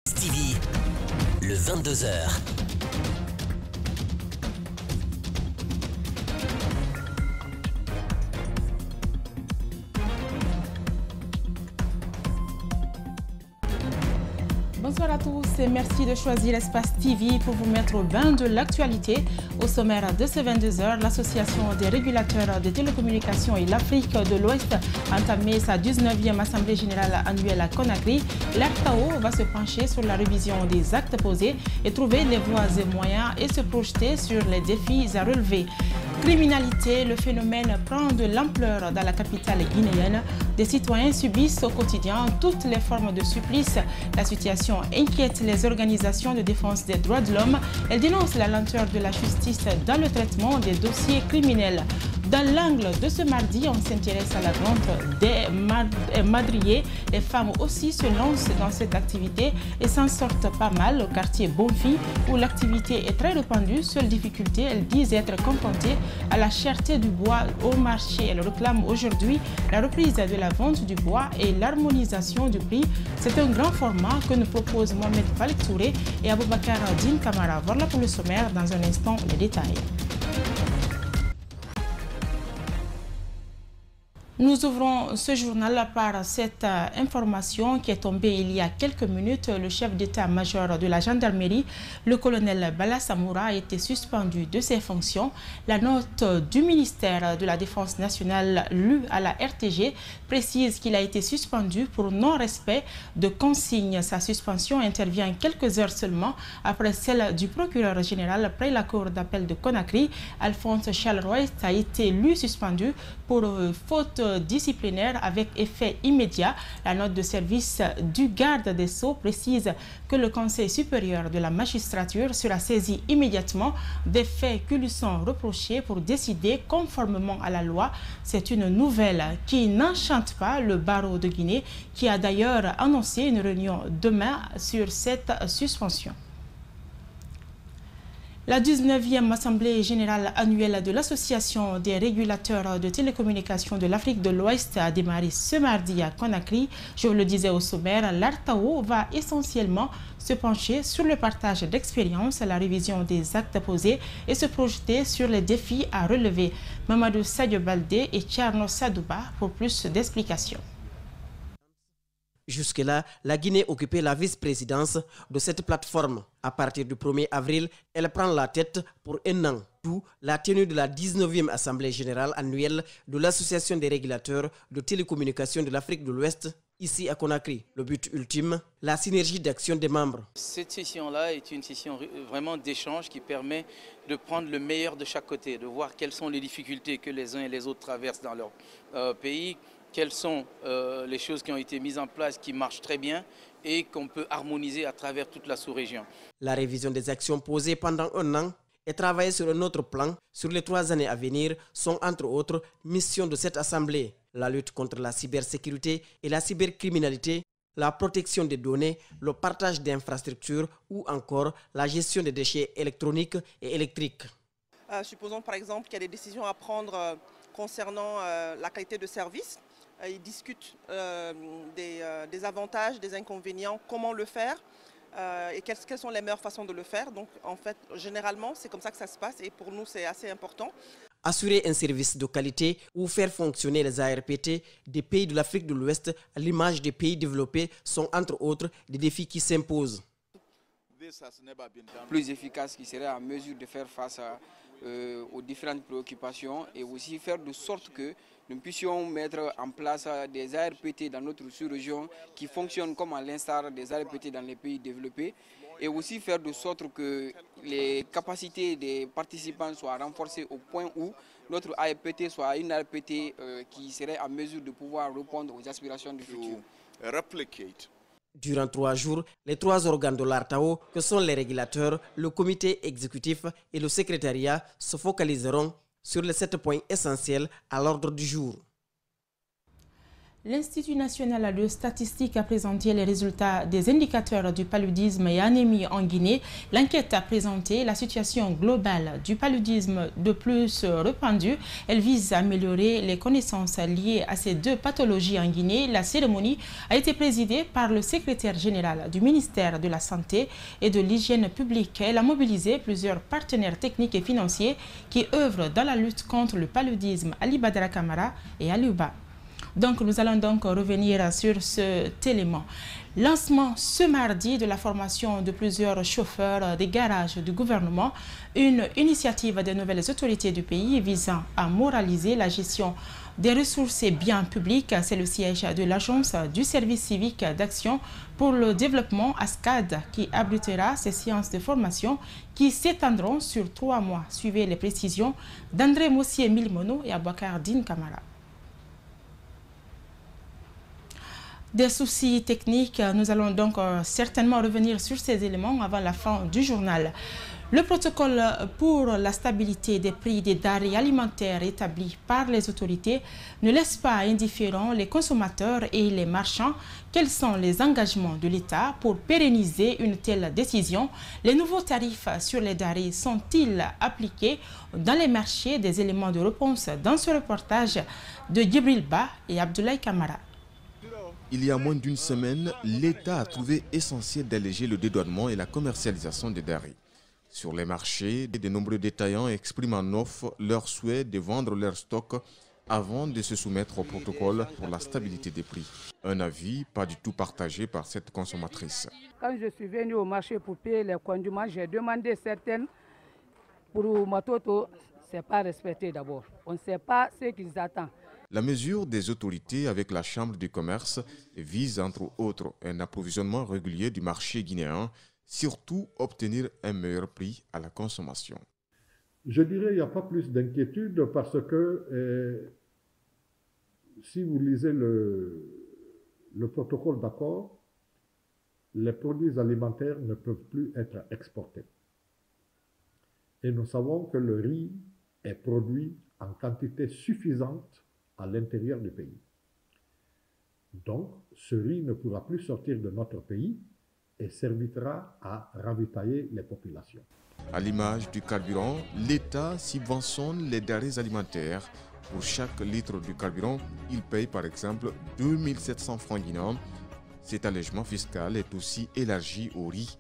TV, le 22h. Bonsoir à tous et merci de choisir Espace TV pour vous mettre au bain de l'actualité. Au sommaire de ce 22h, l'Association des régulateurs des télécommunications et l'Afrique de l'Ouest a entamé sa 19e Assemblée générale annuelle à Conakry. L'ARTAO va se pencher sur la révision des actes posés et trouver les voies et moyens et se projeter sur les défis à relever. Criminalité, le phénomène prend de l'ampleur dans la capitale guinéenne. Des citoyens subissent au quotidien toutes les formes de supplice. La situation inquiète les organisations de défense des droits de l'homme. Elles dénoncent la lenteur de la justice dans le traitement des dossiers criminels. Dans l'angle de ce mardi, on s'intéresse à la vente des madriers. Les femmes aussi se lancent dans cette activité et s'en sortent pas mal au quartier Bonfi où l'activité est très répandue. Seule difficulté, elles disent être confrontées à la cherté du bois au marché. Elles réclament aujourd'hui la reprise de la vente du bois et l'harmonisation du prix. C'est un grand format que nous propose Mohamed Falik Touré et Aboubakar Din Kamara. Voilà pour le sommaire, dans un instant les détails. Nous ouvrons ce journal par cette information qui est tombée il y a quelques minutes. Le chef d'état-major de la gendarmerie, le colonel Bala Samoura, a été suspendu de ses fonctions. La note du ministère de la Défense nationale lue à la RTG précise qu'il a été suspendu pour non-respect de consignes. Sa suspension intervient quelques heures seulement après celle du procureur général après la cour d'appel de Conakry. Alphonse Charles-Roy a été lui suspendu pour faute disciplinaire avec effet immédiat. La note de service du garde des Sceaux précise que le Conseil supérieur de la magistrature sera saisi immédiatement des faits qui lui sont reprochés pour décider conformément à la loi. C'est une nouvelle qui n'enchante pas le barreau de Guinée qui a d'ailleurs annoncé une réunion demain sur cette suspension. La 19e Assemblée générale annuelle de l'Association des régulateurs de télécommunications de l'Afrique de l'Ouest a démarré ce mardi à Conakry. Je vous le disais au sommaire, l'ARTAO va essentiellement se pencher sur le partage d'expériences, la révision des actes posés et se projeter sur les défis à relever. Mamadou Sadio Baldé et Tcherno Sadouba pour plus d'explications. Jusque-là, la Guinée occupait la vice-présidence de cette plateforme. À partir du 1er avril, elle prend la tête pour un an. D'où la tenue de la 19e Assemblée générale annuelle de l'Association des régulateurs de télécommunications de l'Afrique de l'Ouest, ici à Conakry. Le but ultime, la synergie d'action des membres. Cette session-là est une session vraiment d'échange qui permet de prendre le meilleur de chaque côté, de voir quelles sont les difficultés que les uns et les autres traversent dans leur pays, quelles sont les choses qui ont été mises en place qui marchent très bien et qu'on peut harmoniser à travers toute la sous-région. La révision des actions posées pendant un an et travailler sur un autre plan sur les 3 années à venir sont entre autres missions de cette assemblée. La lutte contre la cybersécurité et la cybercriminalité, la protection des données, le partage d'infrastructures ou encore la gestion des déchets électroniques et électriques. Supposons par exemple qu'il y a des décisions à prendre concernant la qualité de service. Ils discutent des avantages, des inconvénients, comment le faire et quelles sont les meilleures façons de le faire. Donc en fait, généralement, c'est comme ça que ça se passe et pour nous, c'est assez important. Assurer un service de qualité ou faire fonctionner les ARPT des pays de l'Afrique de l'Ouest à l'image des pays développés sont entre autres des défis qui s'imposent. Plus efficace, qui serait en mesure de faire face aux différentes préoccupations et aussi faire de sorte que nous puissions mettre en place des ARPT dans notre sous-région qui fonctionnent comme à l'instar des ARPT dans les pays développés et aussi faire de sorte que les capacités des participants soient renforcées au point où notre ARPT soit une ARPT qui serait en mesure de pouvoir répondre aux aspirations du futur. Durant 3 jours, les 3 organes de l'ARTAO, que sont les régulateurs, le comité exécutif et le secrétariat, se focaliseront sur les 7 points essentiels à l'ordre du jour. L'Institut national de statistique a présenté les résultats des indicateurs du paludisme et anémie en Guinée. L'enquête a présenté la situation globale du paludisme de plus répandue. Elle vise à améliorer les connaissances liées à ces deux pathologies en Guinée. La cérémonie a été présidée par le secrétaire général du ministère de la Santé et de l'Hygiène publique. Elle a mobilisé plusieurs partenaires techniques et financiers qui œuvrent dans la lutte contre le paludisme. Ali Badara Kamara et Aliouba. Donc nous allons donc revenir sur cet élément. Lancement ce mardi de la formation de plusieurs chauffeurs des garages du gouvernement, une initiative des nouvelles autorités du pays visant à moraliser la gestion des ressources et biens publics. C'est le siège de l'Agence du service civique d'action pour le développement ASCAD qui abritera ces séances de formation qui s'étendront sur 3 mois. Suivez les précisions d'André Mossier-Milmono et Abouakar Din Kamara. Des soucis techniques, nous allons donc certainement revenir sur ces éléments avant la fin du journal. Le protocole pour la stabilité des prix des denrées alimentaires établi par les autorités ne laisse pas indifférents les consommateurs et les marchands. Quels sont les engagements de l'État pour pérenniser une telle décision? Les nouveaux tarifs sur les denrées sont-ils appliqués dans les marchés? Des éléments de réponse dans ce reportage de Djibril Ba et Abdoulaye Kamara. Il y a moins d'une semaine, l'État a trouvé essentiel d'alléger le dédouanement et la commercialisation des denrées. Sur les marchés, de nombreux détaillants expriment en offre leur souhait de vendre leur stock avant de se soumettre au protocole pour la stabilité des prix. Un avis pas du tout partagé par cette consommatrice. Quand je suis venue au marché pour payer les condiments, j'ai demandé certaines pour ma toto. Ce n'est pas respecté d'abord. On ne sait pas ce qu'ils attendent. La mesure des autorités avec la Chambre du commerce vise entre autres un approvisionnement régulier du marché guinéen, surtout obtenir un meilleur prix à la consommation. Je dirais qu'il n'y a pas plus d'inquiétude parce que si vous lisez le protocole d'accord, les produits alimentaires ne peuvent plus être exportés. Et nous savons que le riz est produit en quantité suffisante à l'intérieur du pays. Donc, ce riz ne pourra plus sortir de notre pays et servira à ravitailler les populations. À l'image du carburant, l'État subventionne les denrées alimentaires. Pour chaque litre de carburant, il paye par exemple 2700 francs guinéens. Cet allègement fiscal est aussi élargi au riz.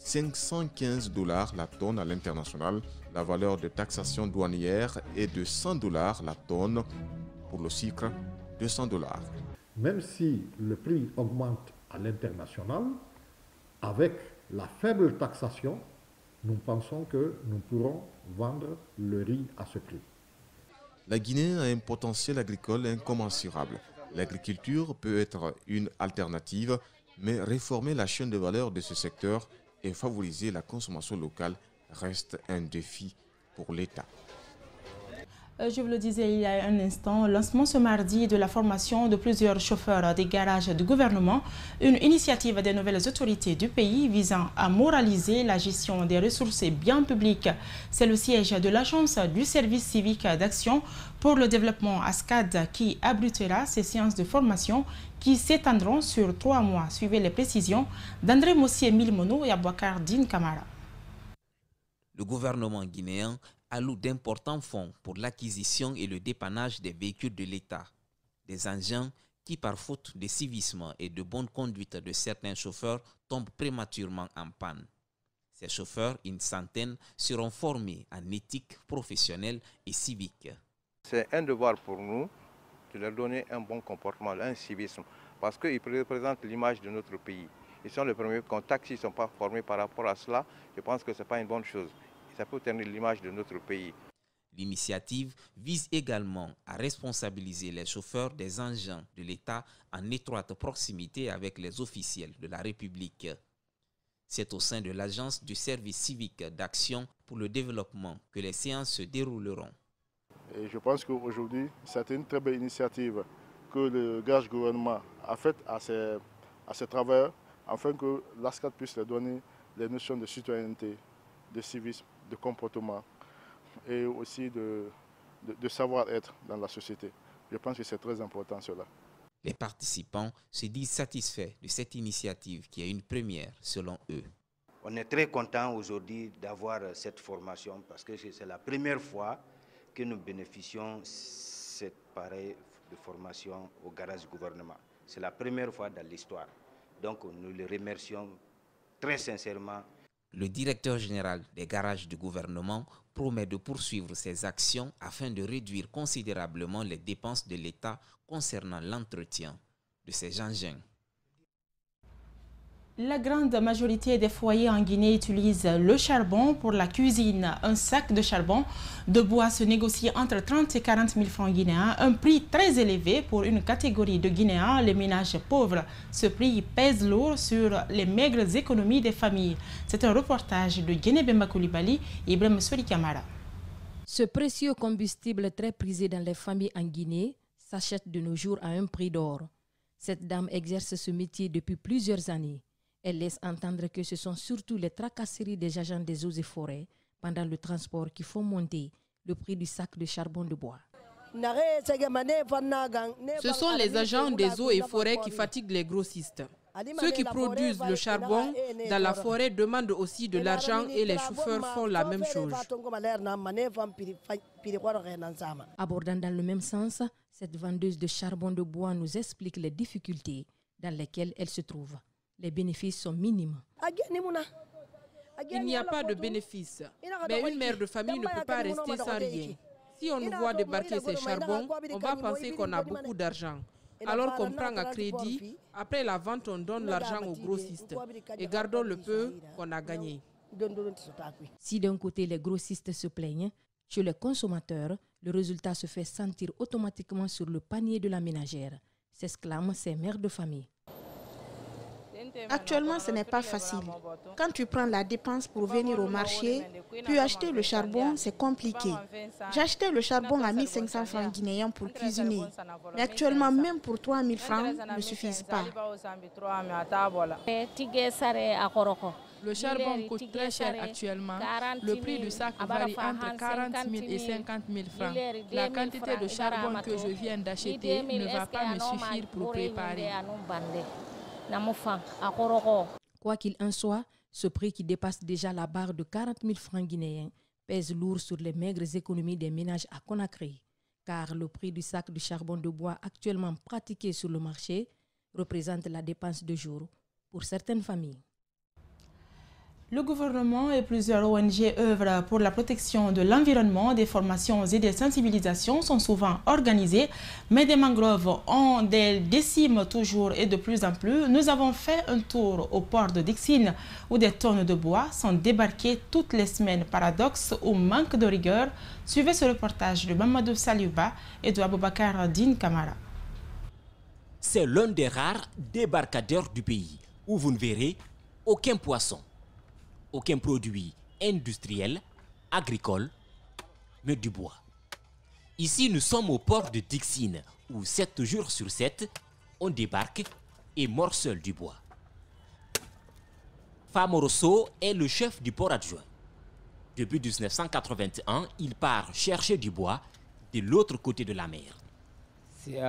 515 $ la tonne à l'international. La valeur de taxation douanière est de 100 $ la tonne. Pour le sucre, 200 $. Même si le prix augmente à l'international, avec la faible taxation, nous pensons que nous pourrons vendre le riz à ce prix. La Guinée a un potentiel agricole incommensurable. L'agriculture peut être une alternative, mais réformer la chaîne de valeur de ce secteur et favoriser la consommation locale reste un défi pour l'État. Je vous le disais il y a un instant, lancement ce mardi de la formation de plusieurs chauffeurs des garages du gouvernement, une initiative des nouvelles autorités du pays visant à moraliser la gestion des ressources et biens publics. C'est le siège de l'Agence du service civique d'action pour le développement ASCAD qui abritera ces séances de formation qui s'étendront sur 3 mois. Suivez les précisions d'André Mossier-Milmono et Abouakar Din Kamara. Le gouvernement guinéen alloue d'importants fonds pour l'acquisition et le dépannage des véhicules de l'État. Des engins qui, par faute de civisme et de bonne conduite de certains chauffeurs, tombent prématurément en panne. Ces chauffeurs, une centaine, seront formés en éthique professionnelle et civique. C'est un devoir pour nous de leur donner un bon comportement, un civisme, parce qu'ils représentent l'image de notre pays. Ils sont les premiers contacts, s'ils ne sont pas formés par rapport à cela, je pense que ce n'est pas une bonne chose. Ça peut tenir l'image de notre pays. L'initiative vise également à responsabiliser les chauffeurs des engins de l'État en étroite proximité avec les officiels de la République. C'est au sein de l'Agence du service civique d'action pour le développement que les séances se dérouleront. Et je pense qu'aujourd'hui, c'est une très belle initiative que le garage gouvernement a faite à ses travailleurs afin que l'ASCAD puisse leur donner les notions de citoyenneté, de civisme, de comportement et aussi de savoir-être dans la société. Je pense que c'est très important cela. Les participants se disent satisfaits de cette initiative qui est une première selon eux. On est très content aujourd'hui d'avoir cette formation parce que c'est la première fois que nous bénéficions de cette pareille de formation au garage du gouvernement. C'est la première fois dans l'histoire. Donc nous le remercions très sincèrement. Le directeur général des garages du gouvernement promet de poursuivre ses actions afin de réduire considérablement les dépenses de l'État concernant l'entretien de ces engins. La grande majorité des foyers en Guinée utilisent le charbon pour la cuisine. Un sac de charbon de bois se négocie entre 30 et 40 000 francs guinéens, un prix très élevé pour une catégorie de Guinéens, les ménages pauvres. Ce prix pèse lourd sur les maigres économies des familles. C'est un reportage de Guinée-Bemba Koulibaly et Ibrahim Souri Kamara. Ce précieux combustible très prisé dans les familles en Guinée s'achète de nos jours à un prix d'or. Cette dame exerce ce métier depuis plusieurs années. Elle laisse entendre que ce sont surtout les tracasseries des agents des eaux et forêts pendant le transport qui font monter le prix du sac de charbon de bois. Ce sont les agents des eaux et forêts qui fatiguent les grossistes. Ceux qui produisent le charbon dans la forêt demandent aussi de l'argent et les chauffeurs font la même chose. Abordant dans le même sens, cette vendeuse de charbon de bois nous explique les difficultés dans lesquelles elle se trouve. Les bénéfices sont minimes. Il n'y a pas de bénéfices, mais une mère de famille ne peut pas rester sans rien. Si on nous voit débarquer ces charbons, on va penser qu'on a beaucoup d'argent. Alors qu'on prend à crédit, après la vente, on donne l'argent aux grossistes et gardons le peu qu'on a gagné. Si d'un côté les grossistes se plaignent, chez les consommateurs, le résultat se fait sentir automatiquement sur le panier de la ménagère, s'exclament ces mères de famille. Actuellement, ce n'est pas facile. Quand tu prends la dépense pour venir au marché, puis acheter le charbon, c'est compliqué. J'ai acheté le charbon à 1500 francs guinéens pour cuisiner. Mais actuellement, même pour 3000 francs, ne suffisent pas. Le charbon coûte très cher actuellement. Le prix du sac varie entre 40 000 et 50 000 francs. La quantité de charbon que je viens d'acheter ne va pas me suffire pour préparer. Quoi qu'il en soit, ce prix qui dépasse déjà la barre de 40 000 francs guinéens pèse lourd sur les maigres économies des ménages à Conakry, car le prix du sac de charbon de bois actuellement pratiqué sur le marché représente la dépense de jour pour certaines familles. Le gouvernement et plusieurs ONG œuvrent pour la protection de l'environnement. Des formations et des sensibilisations sont souvent organisées, mais des mangroves en déciment toujours et de plus en plus. Nous avons fait un tour au port de Dixine où des tonnes de bois sont débarquées toutes les semaines. Paradoxe ou manque de rigueur? Suivez ce reportage de Mamadou Saliouba et de Aboubakar Din Kamara. C'est l'un des rares débarcadères du pays où vous ne verrez aucun poisson. Aucun produit industriel, agricole, mais du bois. Ici, nous sommes au port de Dixine, où 7 jours sur 7, on débarque et morcelle du bois. Famoroso est le chef du port adjoint. Depuis 1981, il part chercher du bois de l'autre côté de la mer. C'est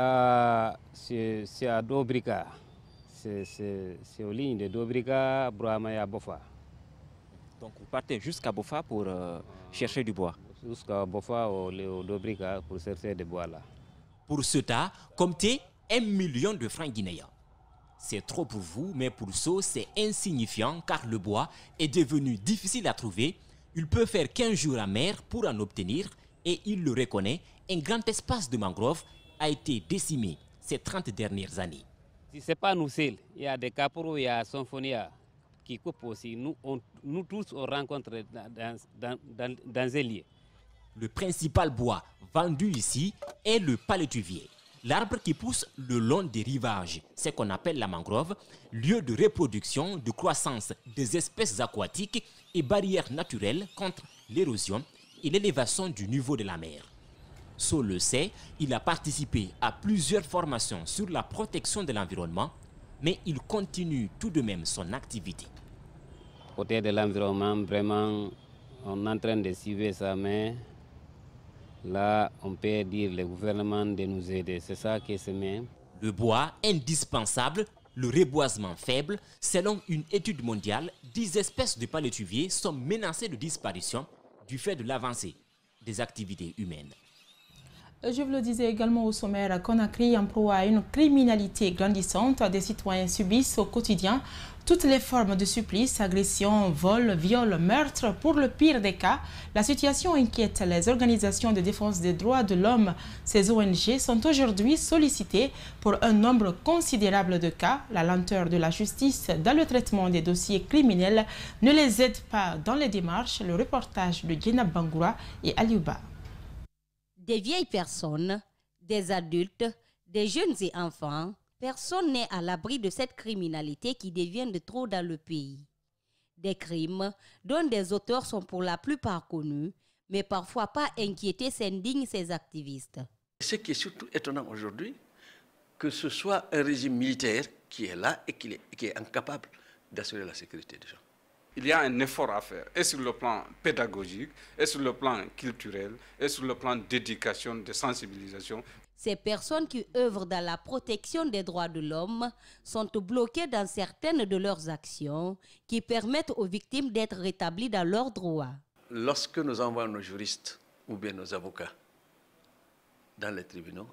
à Dobrika. C'est aux lignes de Dobrika, Brahmaya, Bofa. Donc vous partez jusqu'à Bofa pour chercher du bois. Jusqu'à Bofa au Dobrika pour chercher du bois là. Pour ce tas, comptez 1 million de francs guinéens. C'est trop pour vous, mais pour ceux, c'est insignifiant car le bois est devenu difficile à trouver. Il peut faire 15 jours à mer pour en obtenir et il le reconnaît, un grand espace de mangrove a été décimé ces 30 dernières années. Si ce n'est pas nous seuls, il y a des caporaux, il y a Symphonia qui coupent aussi. Nous tous, on rencontre dans un lieu. Le principal bois vendu ici est le palétuvier, l'arbre qui pousse le long des rivages, ce qu'on appelle la mangrove, lieu de reproduction, de croissance des espèces aquatiques et barrière naturelle contre l'érosion et l'élévation du niveau de la mer. So le sait, il a participé à plusieurs formations sur la protection de l'environnement, mais il continue tout de même son activité. Côté de l'environnement, vraiment, on est en train de suivre ça, mais là, on peut dire le gouvernement de nous aider. C'est ça qui se met. Le bois indispensable, le reboisement faible. Selon une étude mondiale, 10 espèces de palétuviers sont menacées de disparition du fait de l'avancée des activités humaines. Je vous le disais également au sommaire, Conakry en proie à une criminalité grandissante. Des citoyens subissent au quotidien toutes les formes de supplices, agressions, vols, viols, meurtres. Pour le pire des cas, la situation inquiète les organisations de défense des droits de l'homme. Ces ONG sont aujourd'hui sollicitées pour un nombre considérable de cas. La lenteur de la justice dans le traitement des dossiers criminels ne les aide pas dans les démarches. Le reportage de Djena Bangoura et Aliouba. Des vieilles personnes, des adultes, des jeunes et enfants, personne n'est à l'abri de cette criminalité qui devient de trop dans le pays. Des crimes dont des auteurs sont pour la plupart connus, mais parfois pas inquiétés s'indignent ces activistes. Ce qui est surtout étonnant aujourd'hui, que ce soit un régime militaire qui est là et qui est incapable d'assurer la sécurité des gens. Il y a un effort à faire, et sur le plan pédagogique, et sur le plan culturel, et sur le plan d'éducation, de sensibilisation. Ces personnes qui œuvrent dans la protection des droits de l'homme sont bloquées dans certaines de leurs actions qui permettent aux victimes d'être rétablies dans leurs droits. Lorsque nous envoyons nos juristes ou bien nos avocats dans les tribunaux,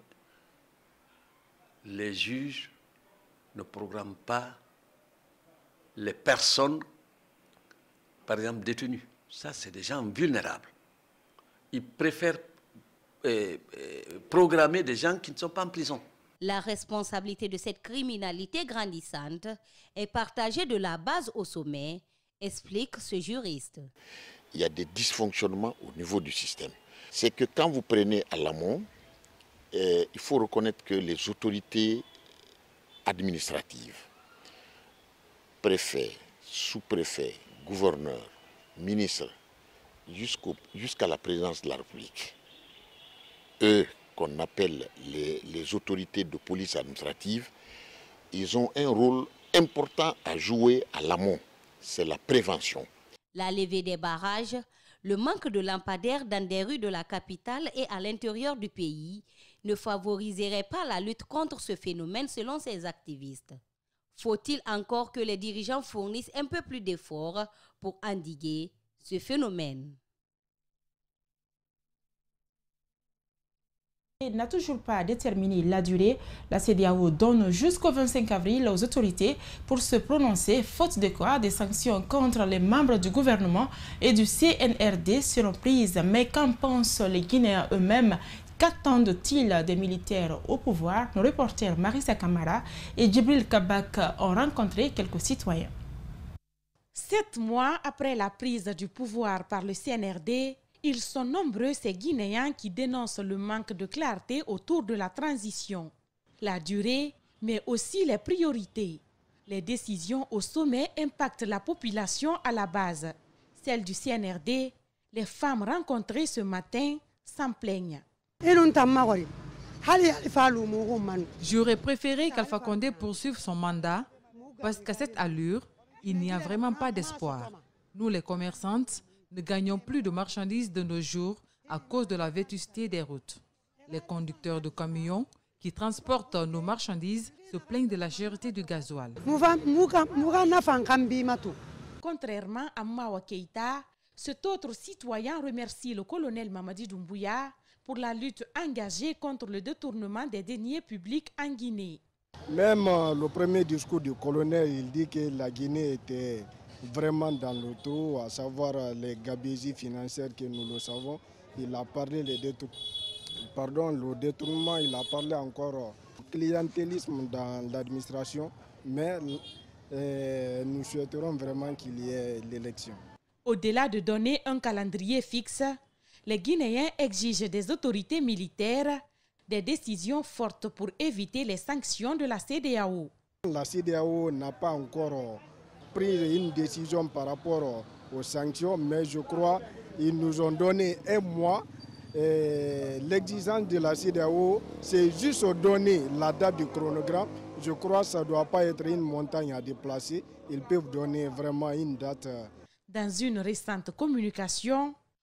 les juges ne programment pas les personnes, par exemple, détenus. Ça, c'est des gens vulnérables. Ils préfèrent programmer des gens qui ne sont pas en prison. La responsabilité de cette criminalité grandissante est partagée de la base au sommet, explique ce juriste. Il y a des dysfonctionnements au niveau du système. C'est que quand vous prenez à l'amont, il faut reconnaître que les autorités administratives, préfets, sous-préfets, gouverneurs, ministres, jusqu'à la présidence de la République, eux qu'on appelle les autorités de police administrative, ils ont un rôle important à jouer à l'amont, c'est la prévention. La levée des barrages, le manque de lampadaires dans des rues de la capitale et à l'intérieur du pays ne favoriserait pas la lutte contre ce phénomène selon ces activistes. Faut-il encore que les dirigeants fournissent un peu plus d'efforts pour endiguer ce phénomène? N'a toujours pas déterminé la durée. La CEDEAO donne jusqu'au 25 avril aux autorités pour se prononcer, faute de quoi des sanctions contre les membres du gouvernement et du CNRD seront prises. Mais qu'en pensent les Guinéens eux-mêmes? Qu'attendent-ils des militaires au pouvoir? Nos reporters Marissa Kamara et Djibril Kabak ont rencontré quelques citoyens. 7 mois après la prise du pouvoir par le CNRD, ils sont nombreux ces Guinéens qui dénoncent le manque de clarté autour de la transition. La durée, mais aussi les priorités. Les décisions au sommet impactent la population à la base. Celle du CNRD, les femmes rencontrées ce matin s'en plaignent. J'aurais préféré qu'Alpha Condé poursuive son mandat parce qu'à cette allure, il n'y a vraiment pas d'espoir. Nous, les commerçantes, ne gagnons plus de marchandises de nos jours à cause de la vétusté des routes. Les conducteurs de camions qui transportent nos marchandises se plaignent de la cherté du gasoil. Contrairement à Mawa Keïta, cet autre citoyen remercie le colonel Mamadi Doumbouya pour la lutte engagée contre le détournement des deniers publics en Guinée. Même le premier discours du colonel, il dit que la Guinée était vraiment dans le trou, à savoir les gabegies financières que nous le savons. Il a parlé le détournement, il a parlé encore clientélisme dans l'administration, mais nous souhaiterons vraiment qu'il y ait l'élection. Au-delà de donner un calendrier fixe, les Guinéens exigent des autorités militaires des décisions fortes pour éviter les sanctions de la CEDEAO. La CEDEAO n'a pas encore pris une décision par rapport aux sanctions, mais je crois qu'ils nous ont donné un mois. L'exigence de la CEDEAO, c'est juste donner la date du chronogramme. Je crois que ça ne doit pas être une montagne à déplacer. Ils peuvent donner vraiment une date. Dans une récente communication,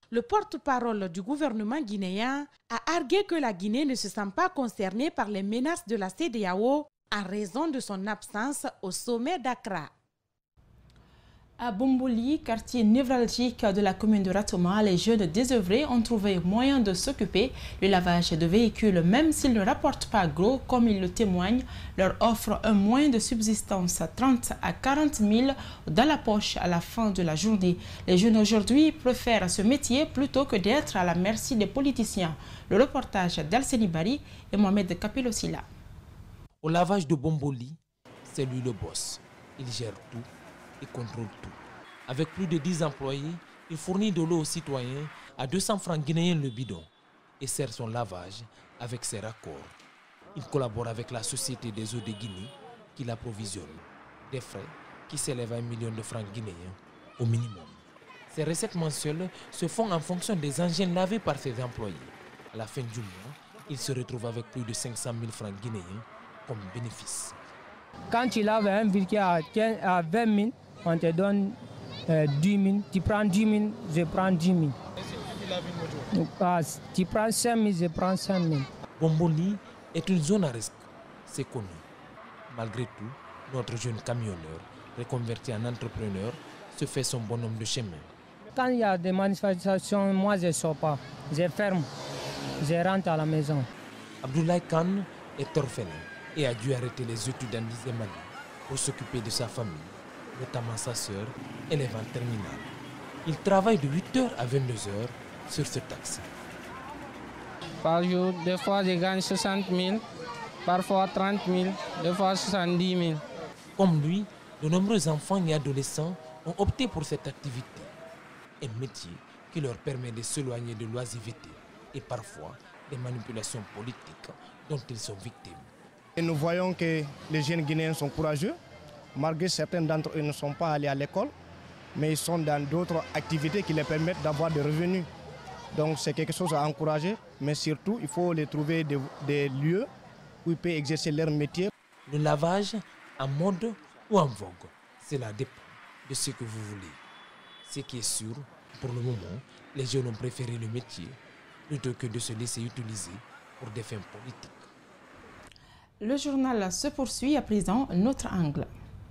Le porte-parole du gouvernement guinéen a argué que la Guinée ne se sent pas concernée par les menaces de la CEDEAO en raison de son absence au sommet d'Accra. À Bomboli, quartier névralgique de la commune de Ratoma, les jeunes désœuvrés ont trouvé moyen de s'occuper. Le lavage de véhicules, même s'ils ne rapportent pas gros, comme ils le témoignent, leur offre un moyen de subsistance à 30 à 40 000 dans la poche à la fin de la journée. Les jeunes aujourd'hui préfèrent ce métier plutôt que d'être à la merci des politiciens. Le reportage d'Alceni Bari et Mohamed Kapilosila. Au lavage de Bomboli, c'est lui le boss. Il gère tout et contrôle tout. Avec plus de 10 employés, il fournit de l'eau aux citoyens à 200 francs guinéens le bidon et sert son lavage avec ses raccords. Il collabore avec la Société des eaux de Guinée qui l'approvisionne. Des frais qui s'élèvent à 1 million de francs guinéens au minimum. Ces recettes mensuelles se font en fonction des engins lavés par ses employés. À la fin du mois, il se retrouve avec plus de 500 000 francs guinéens comme bénéfice. Quand tu laves un briquet à 20 000, on te donne 10 000. Tu prends 10 000, je prends 10 000. Tu prends 5 000, je prends 5 000. Bomboli est une zone à risque, c'est connu. Malgré tout, notre jeune camionneur, reconverti en entrepreneur, se fait son bonhomme de chemin. Quand il y a des manifestations, moi je ne sors pas. Je ferme, je rentre à la maison. Abdoulaye Khan est orphelin et a dû arrêter les études en 10e année pour s'occuper de sa famille, notamment sa sœur, élève en terminale. Il travaille de 8h à 22h sur ce taxi. Par jour, des fois je gagne 60 000, parfois 30 000, des fois 70 000. Comme lui, de nombreux enfants et adolescents ont opté pour cette activité. Un métier qui leur permet de s'éloigner de l'oisiveté et parfois des manipulations politiques dont ils sont victimes. Et nous voyons que les jeunes Guinéens sont courageux, malgré certains d'entre eux ne sont pas allés à l'école, mais ils sont dans d'autres activités qui leur permettent d'avoir des revenus. Donc c'est quelque chose à encourager, mais surtout il faut les trouver des lieux où ils peuvent exercer leur métier. Le lavage en mode ou en vogue, cela dépend de ce que vous voulez. Ce qui est sûr, pour le moment, les jeunes ont préféré le métier plutôt que de se laisser utiliser pour des fins politiques. Le journal se poursuit à présent, notre angle.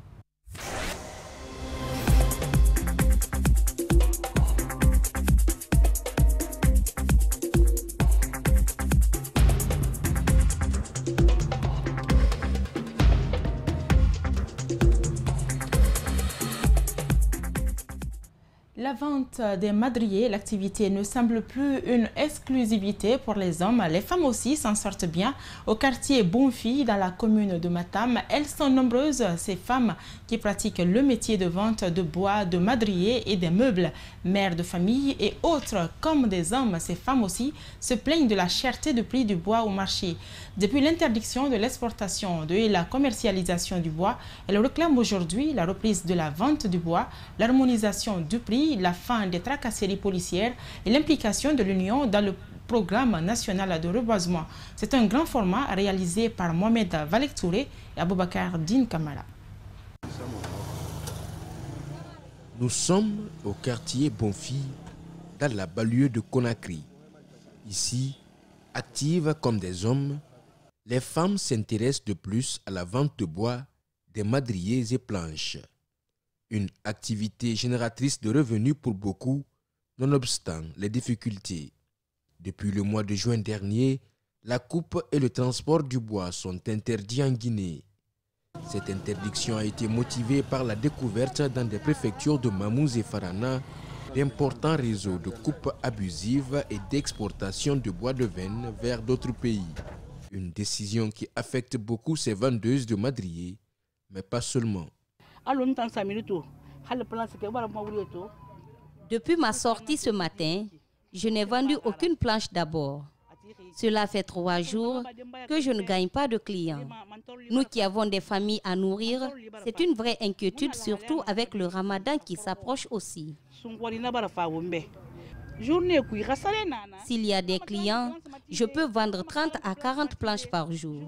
La vente des madriers, l'activité ne semble plus une exclusivité pour les hommes. Les femmes aussi s'en sortent bien. Au quartier Bonfille, dans la commune de Matam, elles sont nombreuses, ces femmes qui pratiquent le métier de vente de bois, de madriers et des meubles. Mères de famille et autres, comme des hommes, ces femmes aussi se plaignent de la cherté du prix du bois au marché. Depuis l'interdiction de l'exportation et la commercialisation du bois, elles réclament aujourd'hui la reprise de la vente du bois, l'harmonisation du prix, la fin des tracasseries policières et l'implication de l'Union dans le programme national de reboisement. C'est un grand format réalisé par Mohamed Valek Touré et Aboubakar Din Kamara. Nous sommes au quartier Bonfille, dans la banlieue de Conakry. Ici, actives comme des hommes, les femmes s'intéressent de plus à la vente de bois, des madriers et planches. Une activité génératrice de revenus pour beaucoup, nonobstant les difficultés. Depuis le mois de juin dernier, la coupe et le transport du bois sont interdits en Guinée. Cette interdiction a été motivée par la découverte dans des préfectures de Mamouze et Farana d'importants réseaux de coupes abusives et d'exportation de bois de veine vers d'autres pays. Une décision qui affecte beaucoup ces vendeuses de madriers, mais pas seulement. Depuis ma sortie ce matin, je n'ai vendu aucune planche d'abord. Cela fait 3 jours que je ne gagne pas de clients. Nous qui avons des familles à nourrir, c'est une vraie inquiétude, surtout avec le ramadan qui s'approche aussi. S'il y a des clients, je peux vendre 30 à 40 planches par jour.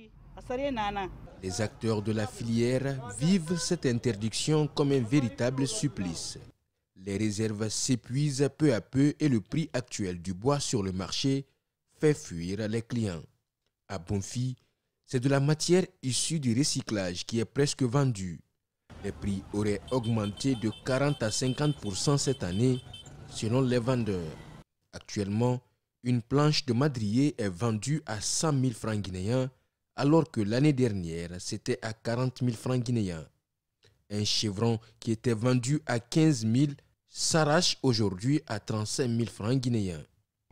Les acteurs de la filière vivent cette interdiction comme un véritable supplice. Les réserves s'épuisent peu à peu et le prix actuel du bois sur le marché fait fuir les clients. À Bonfi, c'est de la matière issue du recyclage qui est presque vendue. Les prix auraient augmenté de 40 à 50% cette année, selon les vendeurs. Actuellement, une planche de madrier est vendue à 100 000 francs guinéens, alors que l'année dernière, c'était à 40 000 francs guinéens. Un chevron qui était vendu à 15 000 s'arrache aujourd'hui à 35 000 francs guinéens.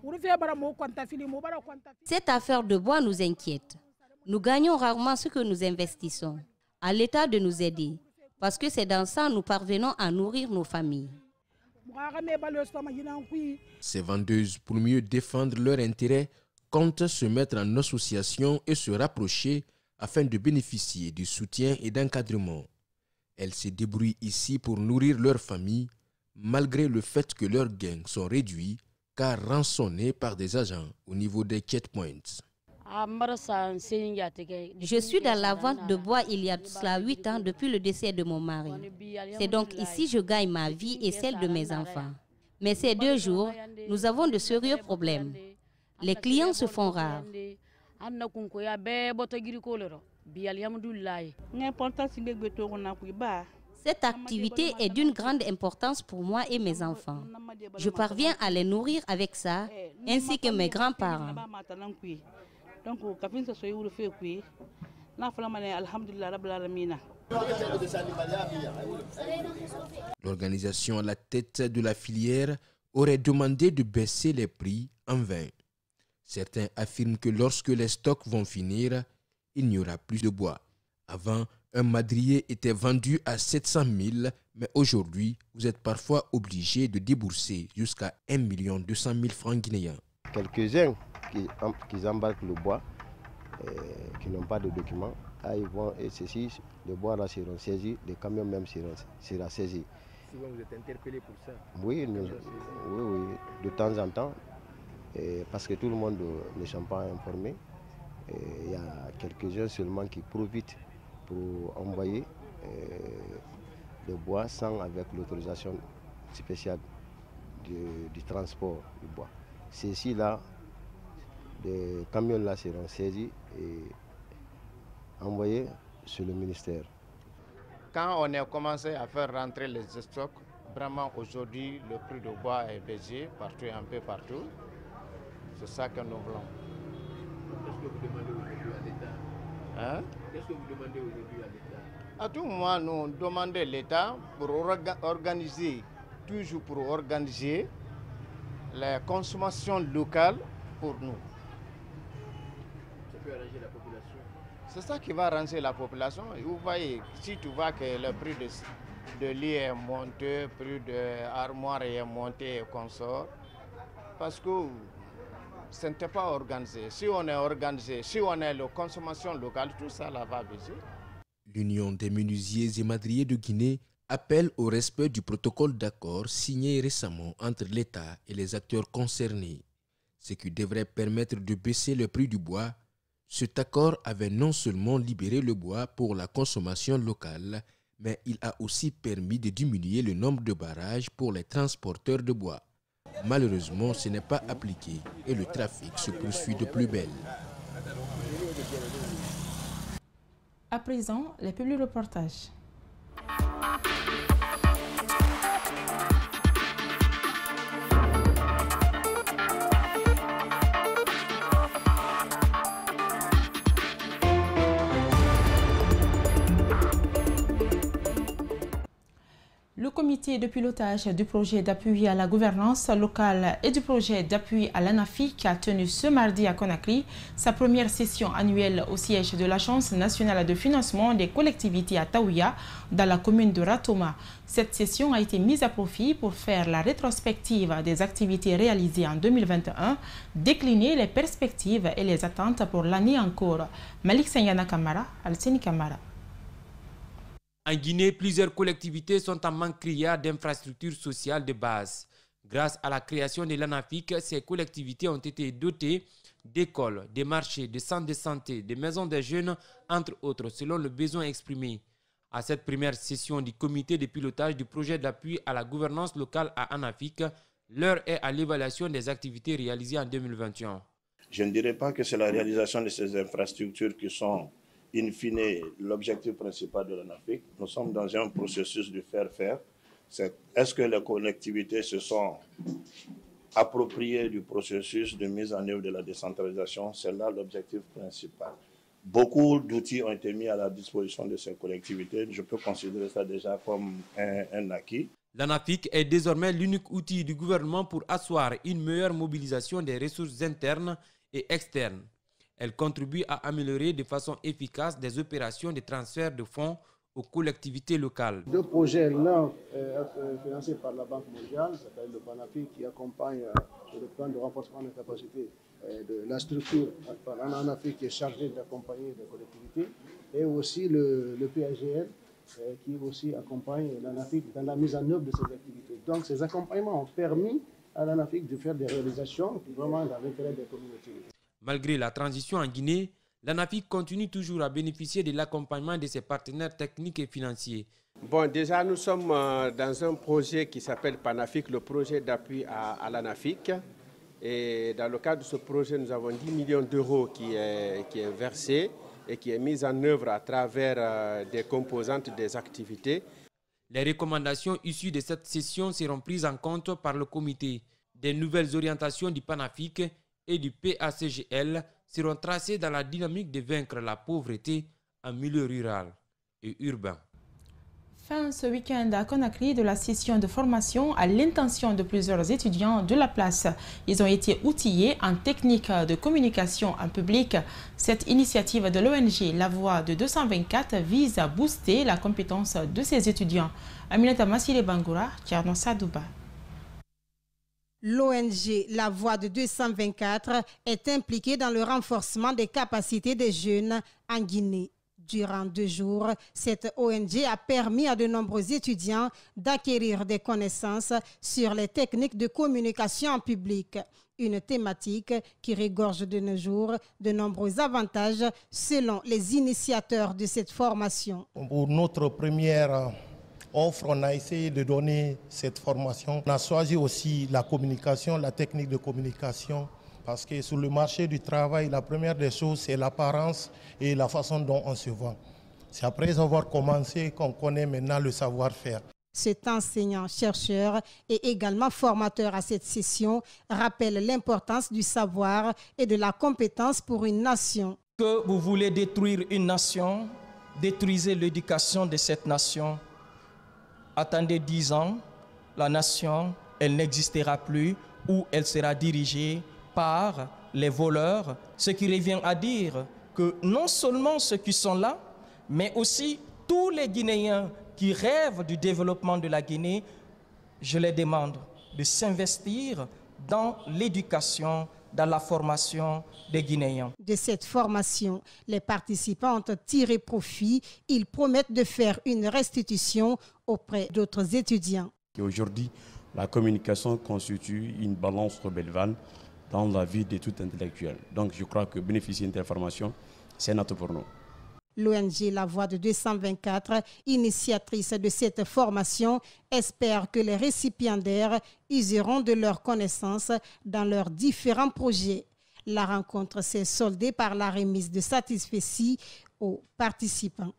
Cette affaire de bois nous inquiète. Nous gagnons rarement ce que nous investissons. À l'État de nous aider, parce que c'est dans ça que nous parvenons à nourrir nos familles. Ces vendeuses, pour mieux défendre leurs intérêts, comptent se mettre en association et se rapprocher afin de bénéficier du soutien et d'encadrement. Elles se débrouillent ici pour nourrir leur famille, malgré le fait que leurs gains sont réduits, car rançonnés par des agents au niveau des checkpoints. Je suis dans la vente de bois il y a cela 8 ans depuis le décès de mon mari. C'est donc ici que je gagne ma vie et celle de mes enfants. Mais ces 2 jours, nous avons de sérieux problèmes. Les clients se font rares. Cette activité est d'une grande importance pour moi et mes enfants. Je parviens à les nourrir avec ça, ainsi que mes grands-parents. L'organisation à la tête de la filière aurait demandé de baisser les prix en vain. Certains affirment que lorsque les stocks vont finir, il n'y aura plus de bois. Avant, un madrier était vendu à 700 000, mais aujourd'hui, vous êtes parfois obligé de débourser jusqu'à 1 200 000 francs guinéens. Quelques-uns qui embarquent le bois, qui n'ont pas de documents, ils vont et ceci, le bois là seront saisis, les camions même seront saisis. Souvent vous êtes interpellé pour ça? Oui, oui, de temps en temps, parce que tout le monde ne sont pas informés. Il y a quelques-uns seulement qui profitent pour envoyer le bois sans avec l'autorisation spéciale du transport du bois. Ceci-là, les camions-là seront saisis et envoyés sur le ministère. Quand on a commencé à faire rentrer les stocks, vraiment aujourd'hui le prix du bois est baissé partout, un peu partout. C'est ça que nous voulons. Qu'est-ce que vous demandez aujourd'hui à l'État? Hein? Qu'est-ce que vous demandez aujourd'hui à l'État? À tout moment, nous demandons à l'État pour organiser, toujours pour organiser la consommation locale pour nous. Ça peut arranger la population? C'est ça qui va arranger la population. Vous voyez, si tu vois que le prix de lit est monté, le prix de l'armoire est monté et consort, parce que ce n'était pas organisé. Si on est organisé, si on a la consommation locale, tout ça là va baisser. L'Union des menuisiers et madriers de Guinée appelle au respect du protocole d'accord signé récemment entre l'État et les acteurs concernés, ce qui devrait permettre de baisser le prix du bois. Cet accord avait non seulement libéré le bois pour la consommation locale, mais il a aussi permis de diminuer le nombre de barrages pour les transporteurs de bois. Malheureusement, ce n'est pas appliqué et le trafic se poursuit de plus belle. À présent, les publics reportages. Le comité de pilotage du projet d'appui à la gouvernance locale et du projet d'appui à l'ANAFIC a tenu ce mardi à Conakry sa première session annuelle au siège de l'Agence nationale de financement des collectivités à Taouya, dans la commune de Ratoma. Cette session a été mise à profit pour faire la rétrospective des activités réalisées en 2021, décliner les perspectives et les attentes pour l'année en cours. Malik Sanyana Kamara, Alseni Kamara. En Guinée, plusieurs collectivités sont en manque criard d'infrastructures sociales de base. Grâce à la création de l'ANAFIC, ces collectivités ont été dotées d'écoles, de marchés, de centres de santé, de maisons des jeunes, entre autres, selon le besoin exprimé. À cette première session du comité de pilotage du projet d'appui à la gouvernance locale à Anafik, l'heure est à l'évaluation des activités réalisées en 2021. Je ne dirais pas que c'est la réalisation de ces infrastructures qui sont, in fine, l'objectif principal de l'Anafik. Nous sommes dans un processus de faire-faire. Est-ce que les collectivités se sont appropriées du processus de mise en œuvre de la décentralisation? C'est là l'objectif principal. Beaucoup d'outils ont été mis à la disposition de ces collectivités. Je peux considérer ça déjà comme un acquis. L'Anafik est désormais l'unique outil du gouvernement pour asseoir une meilleure mobilisation des ressources internes et externes. Elle contribue à améliorer de façon efficace des opérations de transfert de fonds aux collectivités locales. Deux projets, l'un financé par la Banque mondiale, ça s'appelle le PANAFIC, qui accompagne le plan de renforcement des capacités de la structure en Afrique qui est chargée d'accompagner les collectivités, et aussi le PAGL qui aussi accompagne l'Anafik dans la mise en œuvre de ces activités. Donc ces accompagnements ont permis à l'Anafik de faire des réalisations vraiment dans l'intérêt des communautés. Malgré la transition en Guinée, l'Anafik continue toujours à bénéficier de l'accompagnement de ses partenaires techniques et financiers. Bon, déjà nous sommes dans un projet qui s'appelle PANAFIC, le projet d'appui à l'Anafik. Et dans le cadre de ce projet, nous avons 10 millions d'euros qui est versé et qui est mis en œuvre à travers des composantes des activités. Les recommandations issues de cette session seront prises en compte par le comité. Des nouvelles orientations du PANAFIC et du PACGL seront tracées dans la dynamique de vaincre la pauvreté en milieu rural et urbain. Fin ce week-end à Conakry de la session de formation à l'intention de plusieurs étudiants de la place. Ils ont été outillés en technique de communication en public. Cette initiative de l'ONG La Voix de 224 vise à booster la compétence de ces étudiants. Aminata Massile Bangoura, Tcherno Sadouba. L'ONG La Voix de 224 est impliquée dans le renforcement des capacités des jeunes en Guinée. Durant 2 jours, cette ONG a permis à de nombreux étudiants d'acquérir des connaissances sur les techniques de communication en public. Une thématique qui regorge de nos jours de nombreux avantages selon les initiateurs de cette formation. Pour notre première offre, on a essayé de donner cette formation. On a choisi aussi la communication, la technique de communication. Parce que sur le marché du travail, la première des choses, c'est l'apparence et la façon dont on se vend. C'est après avoir commencé qu'on connaît maintenant le savoir-faire. Cet enseignant-chercheur et également formateur à cette session rappelle l'importance du savoir et de la compétence pour une nation. Que vous voulez détruire une nation, détruisez l'éducation de cette nation. Attendez 10 ans, la nation, elle n'existera plus ou elle sera dirigée par les voleurs, ce qui revient à dire que non seulement ceux qui sont là, mais aussi tous les Guinéens qui rêvent du développement de la Guinée, je les demande de s'investir dans l'éducation, dans la formation des Guinéens. De cette formation, les participants ont tiré profit. Ils promettent de faire une restitution auprès d'autres étudiants. Aujourd'hui, la communication constitue une balance rebelle dans la vie de tout intellectuel. Donc je crois que bénéficier d'une formation, c'est un atout pour nous. L'ONG La Voix de 224, initiatrice de cette formation, espère que les récipiendaires useront de leurs connaissances dans leurs différents projets. La rencontre s'est soldée par la remise de satisfecit aux participants.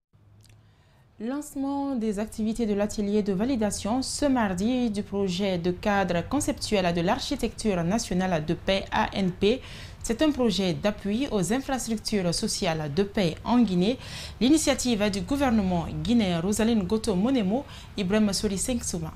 Lancement des activités de l'atelier de validation ce mardi du projet de cadre conceptuel de l'architecture nationale de paix ANP. C'est un projet d'appui aux infrastructures sociales de paix en Guinée. L'initiative du gouvernement guinéen Rosaline Goto Monemo, Ibrahim Sori Sengsuma.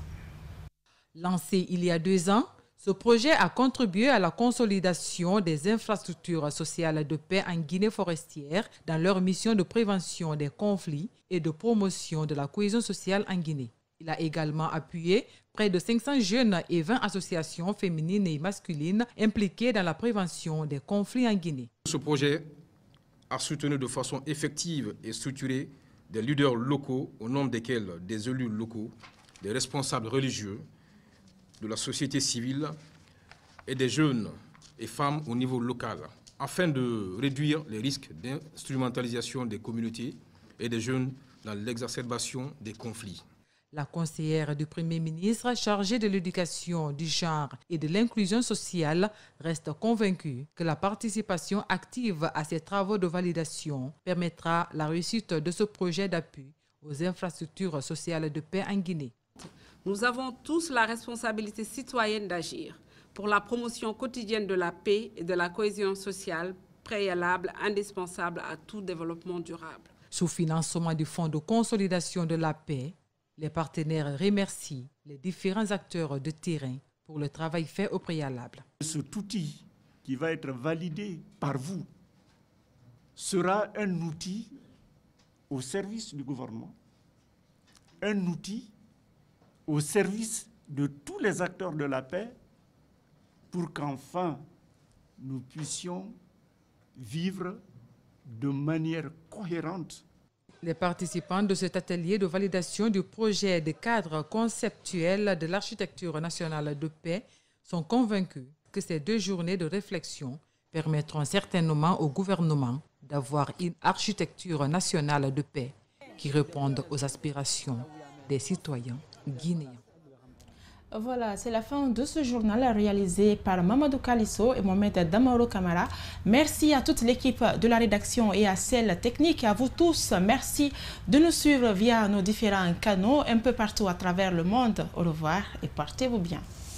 Lancé il y a 2 ans, ce projet a contribué à la consolidation des infrastructures sociales de paix en Guinée forestière dans leur mission de prévention des conflits et de promotion de la cohésion sociale en Guinée. Il a également appuyé près de 500 jeunes et 20 associations féminines et masculines impliquées dans la prévention des conflits en Guinée. Ce projet a soutenu de façon effective et structurée des leaders locaux, au nombre desquels des élus locaux, des responsables religieux, de la société civile et des jeunes et femmes au niveau local, afin de réduire les risques d'instrumentalisation des communautés et des jeunes dans l'exacerbation des conflits. La conseillère du Premier ministre chargée de l'éducation, du genre et de l'inclusion sociale reste convaincue que la participation active à ces travaux de validation permettra la réussite de ce projet d'appui aux infrastructures sociales de paix en Guinée. Nous avons tous la responsabilité citoyenne d'agir pour la promotion quotidienne de la paix et de la cohésion sociale préalable, indispensable à tout développement durable. Sous financement du Fonds de consolidation de la paix, les partenaires remercient les différents acteurs de terrain pour le travail fait au préalable. Cet outil qui va être validé par vous sera un outil au service du gouvernement, un outil au service de tous les acteurs de la paix pour qu'enfin nous puissions vivre de manière cohérente. Les participants de cet atelier de validation du projet de cadre conceptuel de l'architecture nationale de paix sont convaincus que ces 2 journées de réflexion permettront certainement au gouvernement d'avoir une architecture nationale de paix qui réponde aux aspirations des citoyens guinéens. Voilà, c'est la fin de ce journal réalisé par Mamadou Kalisso et Mohamed Damaro Kamara. Merci à toute l'équipe de la rédaction et à celle technique. À vous tous, merci de nous suivre via nos différents canaux un peu partout à travers le monde. Au revoir et portez-vous bien.